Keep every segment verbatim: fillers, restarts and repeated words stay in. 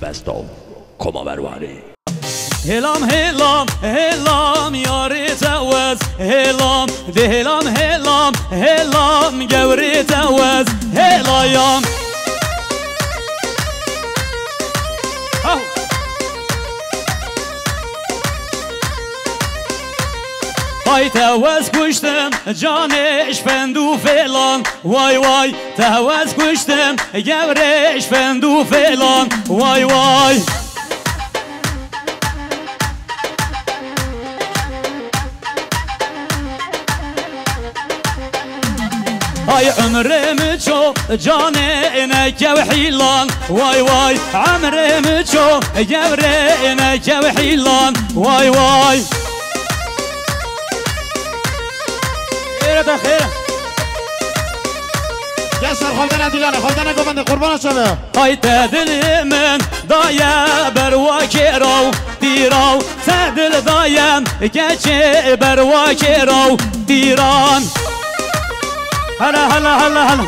best of Komavervari. هلام هلام هلام یاری توز هلام ده هلام هلام هلام گوری توز هلایم های توز کشتم جانش فندو فلان وای وای توز کشتم گورش فندو فلان وای وای های عمرم چو جان اینکه و حیلان وای وای عمرم چو گوره اینکه و حیلان وای وای خیره تا خیره گسر خالدن دیلانه خالدن گفنده قربان شده های تدل من دایا برواکی رو دیراو تدل دایم گچه برواکی رو دیران هلا هلا هلا هلا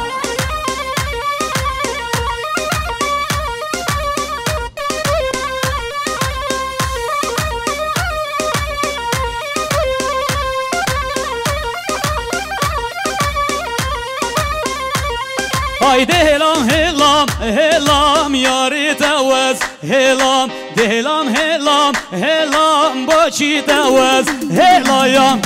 هاي دهلام هلام هلام یاری توز هلام دهلام هلام هلام باشی توز هلایم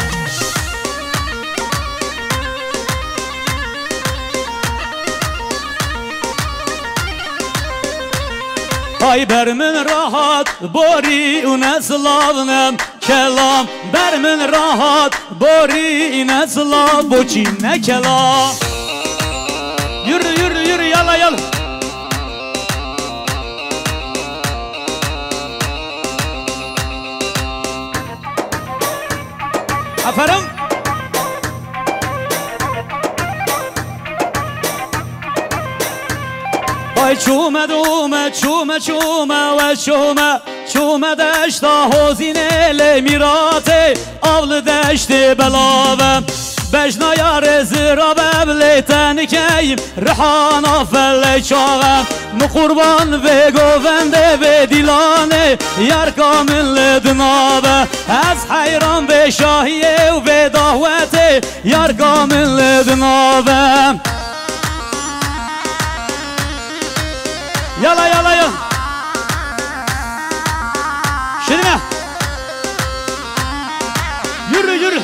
های بر من راحت باری اون اسلابنم کلام بر من راحت باری این اسلاب بچی نکلا یورو یورو یورو یالا یالا افرم های چومه دومه چومه چومه و چومه چومه دشت حوزینه لمیراته آول دشت بلاوه بجنا یار زیرا ببلی تنکیم رحانا فلی چاقم مقربان و گوونده و دیلانه یار کامل لدنابه از حیران به شاهیه و به دعوته یار کامل لدنابه یالا یالا یالا شدیمه یورو یورو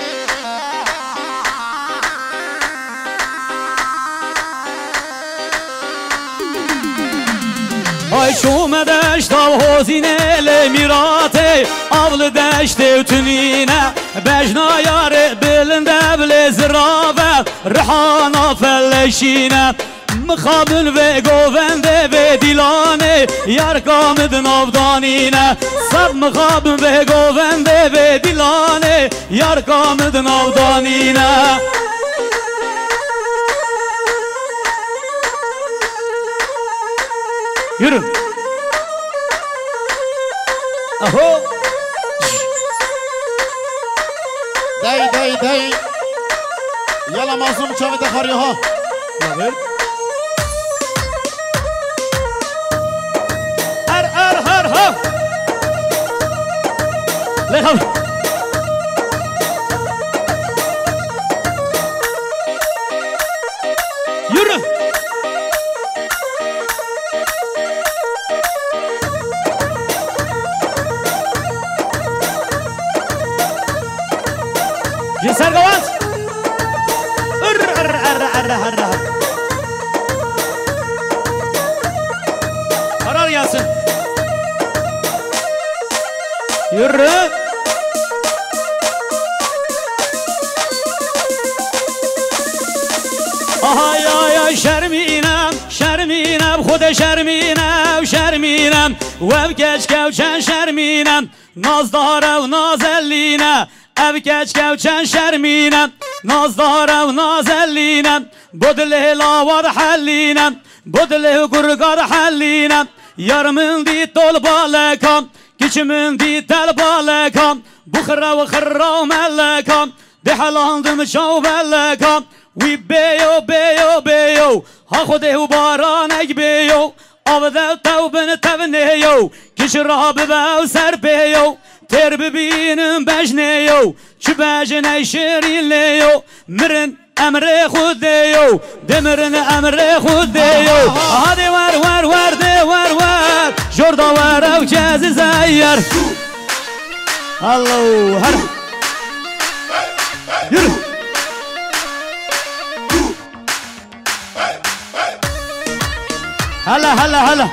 های شومه دشت آب حوزینه لمیراته آول دشت و تنینه بجنا یاره بلنده بل زرابه رحانا فلشینه مخابن و گوونده و دیلانه یار کامد نافدانینه سب مخابن و گوونده و دیلانه یار کامد نافدانینه یورو اهو دی دی دی یالا مازم چاوه دخاری ها هر هر هر ها لیخم یورو جسر قواز ار ار ار ار ار ار قرار یاسن یورو آهای آهای شرمینم شرمینم خود شرمینم شرمینم و بکش کوچن شرمینم نازداره و نازلینه اوکش کوچن شرمینم نازداره و نازلینم بدله لاوار حلینم بدله گرگار حلینم یارمın دی طول بالکم کچمın دی تل بالکم بخرا و خرا ملکم دحلاندم شو بلکم وی بیو بیو بیو ها خوده و بارانک بیو آبده تو بن تبنیو کش را بباو سر بیو تر ببینم بجنیو چه بجنی شیرین لیو مرن امر خود دیو دمرن امر خود دیو هادی ور ور ور دی ور ور جردا ور او کز زیر الله هر يلا هلا هلا هلا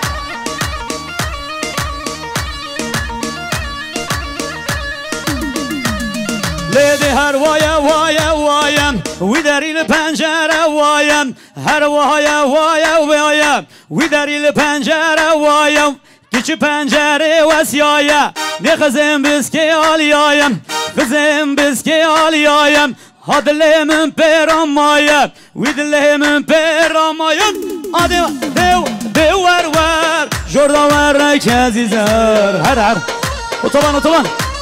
ليدي هر وايا وايا وايا وداري البنجرة وايا هر وايا وايا وايا وداري البنجرة وايا كيش بنجرة وسيايا نخزم بسكي عليايا خزم بسكي عليايا هاد اللي من بيرامايا ويد اللي من بيرامايا هادي ديو ديو ور ور جوردا ور كازي زار هر هر وطبعا وطبعا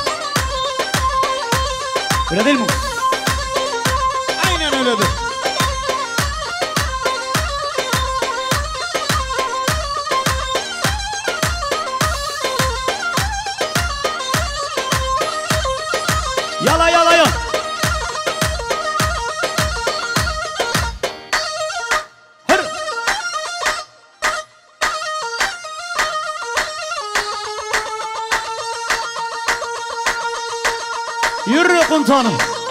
ولاد المو aynen öyledir. Yala yala yala. Hır. Yürü komutanım.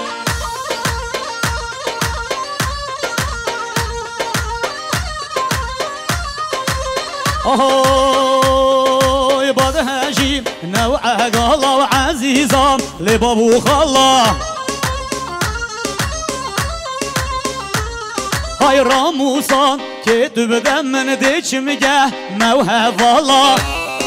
Oh, يباد هاشم نوعه قالا وعزيزا لبابو خلا هاي راموسان كتب دمن ديش مجاه موها فلا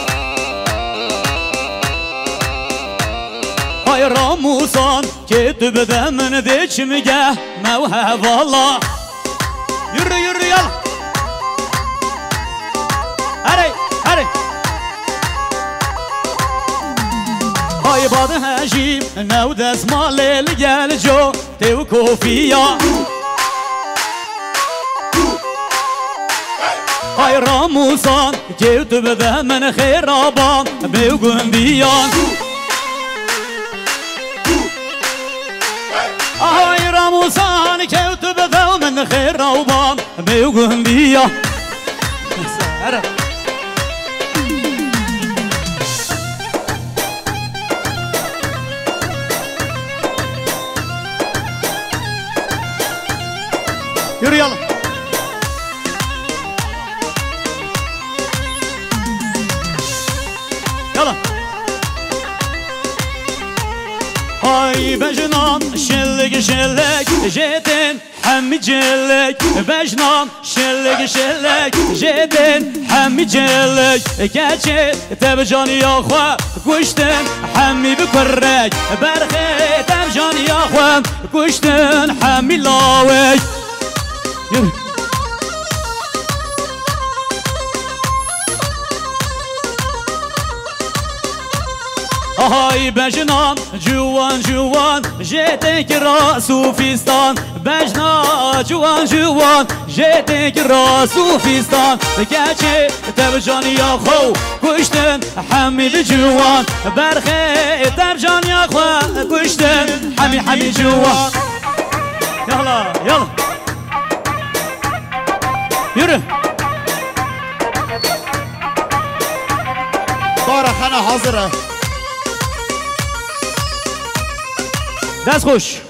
هاي راموسان كتب دمن ديش مجاه موها فلا يري يري يلا هري هري هاي بعد هاشم نود اسمع ليل جو تيو كوفيا هاي راموسان جيت بذا من خرابان بيوقن بيان هاي راموسان جيت بذا من خرابان بيوقن بيان يلا يلا يلا هاي بجنان شلك شلك جيتين حمي جلك بجنان شلك شلك جيتين حمي جلك كاتشي تبجاني يا خوا كشتن حمي بكرك برخي تبجاني يا خوا كشتن حمي لاوي هاي بجنان جوان جوان جيتك راس وفستان بجنا جوان جوان جيتك راس وفستان كاتشي تبجاني يا خو كشتن حمي بجوان برخي تبجاني يا خو كشتن حمي حمي جوان يلا يلا يرى طارق انا حاضره دست خوش